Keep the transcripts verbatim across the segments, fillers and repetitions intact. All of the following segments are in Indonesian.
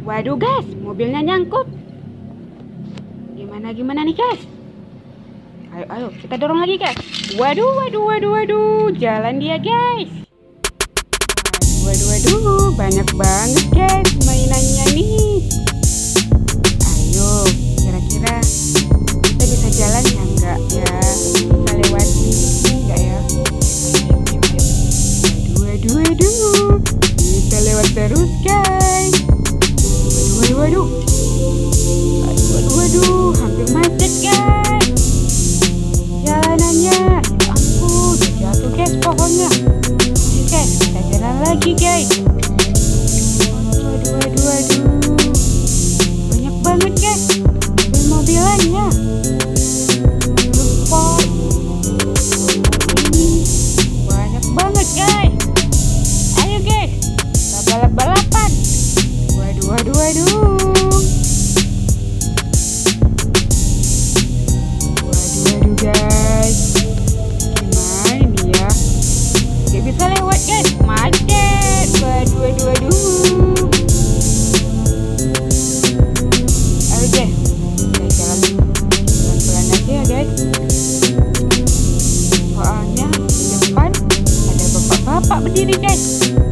Waduh guys, mobilnya nyangkut. Gimana gimana nih guys? Ayo ayo kita dorong lagi guys. Waduh waduh waduh waduh, jalan dia guys. Waduh waduh waduh, banyak banget guys mainannya nih. Ayo, kira-kira kita bisa jalan ya enggak ya? Bisa lewat sini enggak ya? Waduh waduh waduh, kita lewat terus guys. Waduh waduh waduh waduh waduh, hampir macet guys jalanannya. Ya ampun, jatuh guys pohonnya. Oke guys, kita jalan lagi guys. Waduh waduh waduh, banyak banget guys mobil-mobilannya. Sport ini banyak banget guys. Ayo guys, kita balap-balapan. Waduh waduh waduh, waduh waduh guys, gimana ini ya? Gak bisa lewat guys, macet. Waduh waduh waduh. Ayo guys, kita jalan pelan-pelan aja ya guys. Soalnya di depan ada bapak-bapak berdiri guys.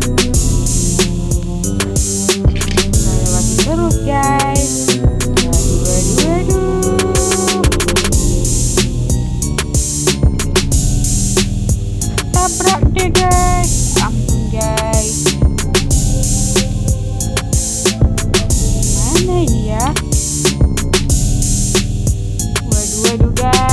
Kita lewati terus guys. Waduh waduh waduh. Tabrak deh guys. Ampun guys. Mana ini ya? Waduh waduh guys.